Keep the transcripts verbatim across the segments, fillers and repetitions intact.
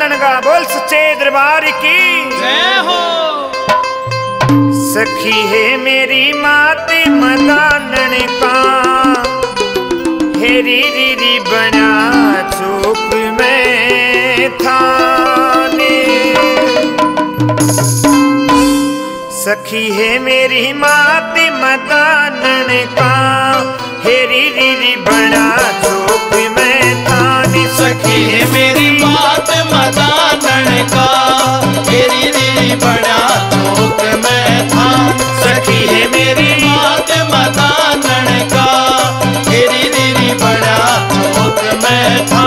मदानन का बोल सच्चे दरबार की जय हो। सखी है मेरी माते मदानन का हेरी रीरी बना चौक में थाने। सखी है मेरी माते मदानन का हेरी रीरी बना चौक में थाने। सखी है मेरी बात मदानन का हेरी रीरी बना चौक में था। सखी है मेरी बात मदानन का हेरी रीरी बना चौक में था।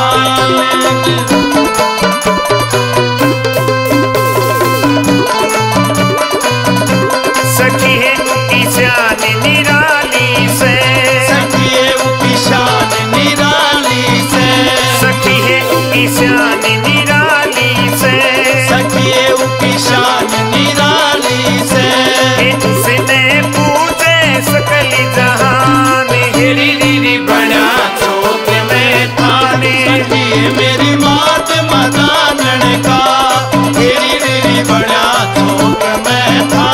सखी है ईशान निराली से, सखी है ईशान निराली से, सखी है ईशान निराली से, सखी है ईशान निराली से। उसने पूछे सकल जहान हेरी रीरी बना चौक में थाने। सखी है मेरी मात मदानन का हेरी रीरी बना चौक में था।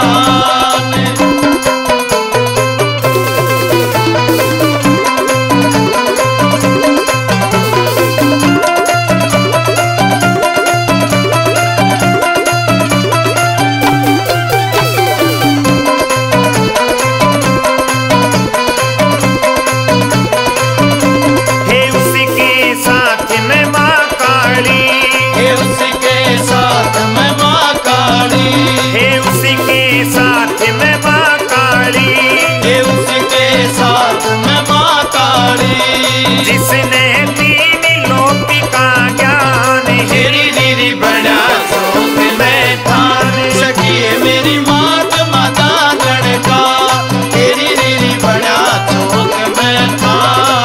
जिसने तीन लोक का ज्ञान हेरी रीरी बना चौक में थाने। सखी है मेरी मात मदानन का हेरी रीरी बना चौक में था।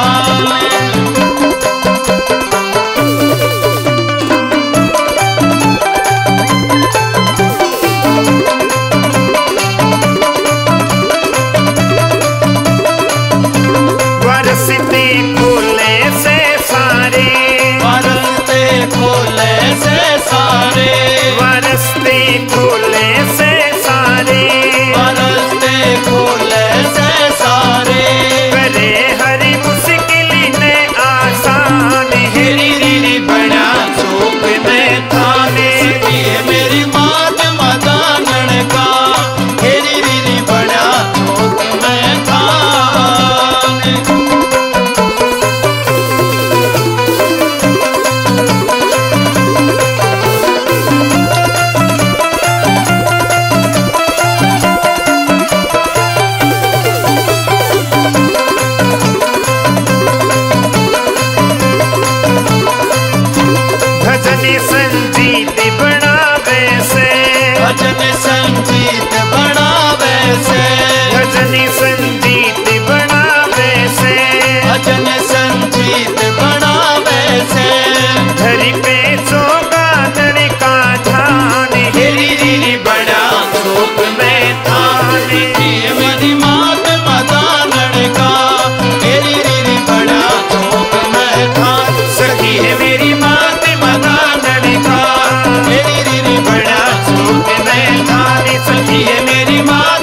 बरसते फूले से सारे, बरसते फूले से सारे, बरसते फूले से सारे, बरसते फूले से सारे। करे हरी मुश्किल ने आसान हेरी रीरी बना चौक में थाने। सखी है मेरी मात मदानन का हेरी रीरी बना चौक में था। भजन संजीत बनावे से, भजन संगीत बनावे से, भजन संजीत बनावे से, भजन संगीत बनावे से। धरी पे चौगानन का ध्यान हेरी रीरी बना चौक में थाने। सखी है मेरी मात मदानन का हेरी रीरी बना चौक में था। सखी है मेरी मात मदानन का हेरी रीरी बना चौक में थाने। सखी है मेरी मात